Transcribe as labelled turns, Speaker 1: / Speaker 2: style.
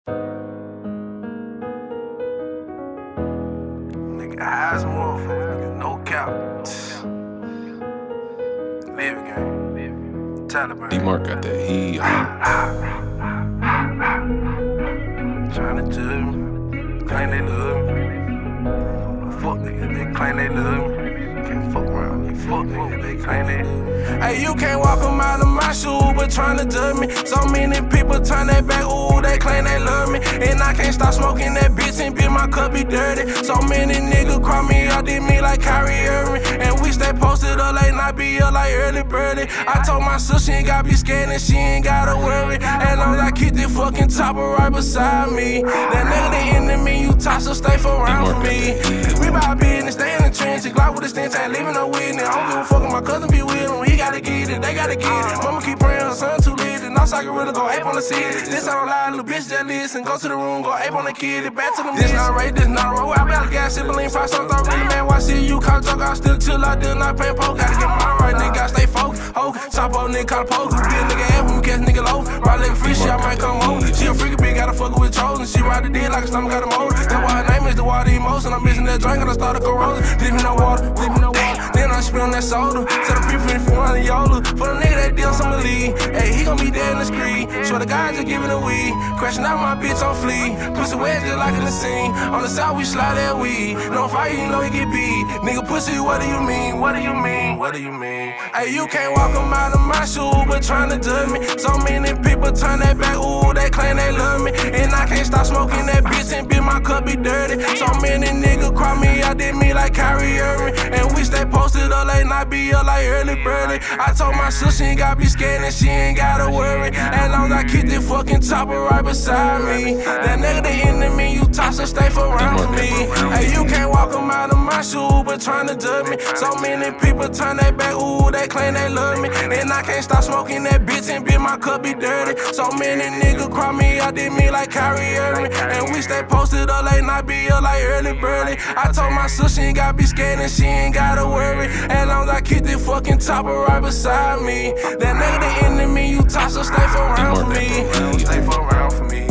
Speaker 1: Nigga, eyes motherfucker, nigga, no cap. Live game. Taliban.
Speaker 2: D-Mark got that heat.
Speaker 1: Tryna judge me, claim they love me. Fuck niggas, they claim they love me. Can't fuck around me, fuck niggas, they claim they love me. Hey, you can't walk them out of my shoes, but tryna judge me. So many people turn their back, ooh, they claim they love me. And I can't stop smoking that bitch and bitch, my cup be dirty. So many niggas call me out, did me like Kyrie Irving. And we stay posted up late night, be up like early birdie. I told my sister she ain't gotta be scared and she ain't gotta worry. As long as I keep this fucking chopper right beside me. That nigga the enemy, you toss so stay for around for me. We bout business, stay in the trenches, Glock with the stench, ain't leaving no witness. I don't give a fuck if my cousin be with him, he gotta get it, they gotta get it. Mama keep praying her son too lit, and Nawfside can really go ape on the city. This I don't lie, little bitch just listen, go to the room, go ape on the kid, it back to the this not race, this not a roll. I better gas, sibling, five something, really man, why see you call joke, I still chill, I did not pay poke, gotta get mine right, nigga, gotta stay focused. Ho, top old nigga call the poke, be a nigga ass when we catch nigga low. Ride like a free shit, I might come home. She a freaky bitch, gotta fuck with chosen. She ride the dick like a stomach got a mold. That's why her name is the water emotion. I'm missing that drink, I start a corrosion. Leave me no water, leave me no water. Then I spit on that soda. Tell the people if you want a Yola. For the nigga that deal some lead. Hey, he gon' be dead in the street. Swear the guy just giving a weed. Crashing out my bitch on fleek. Pussy wet just like in the scene. On the south we slide that weed. No fire, you know he get beat. Nigga pussy, what do you mean? What do you mean? What do you mean? Hey, you can't walk them out of my shoes, but tryna judge me. So many people turn their back, ooh, they claim they love me. And I can't stop smoking that bitch and bitch, my cup be dirty. So many niggas call me out, did me like Kyrie Irving. And we stay posted up late night, be up like early birdie. I told my sister she ain't gotta be scared and she ain't gotta worry. As long as I keep this fucking chopper right beside me. That nigga the enemy, you toss so stay for around for me. Hey, you can't walk them out of my shoes, but tryna judge me. So many people turn their back, ooh, they claim they love me. And I can't stop smoking that bitch and bitch, my cup be dirty. So many niggas call me out, did me like Kyrie Irving. And we stay posted up late night, be up like early birdie. I told my sister she ain't gotta be scared and she ain't gotta worry. As long as I keep this fucking chopper right beside me. That nigga the enemy, you toss so stay for around for me. Stay for around for me.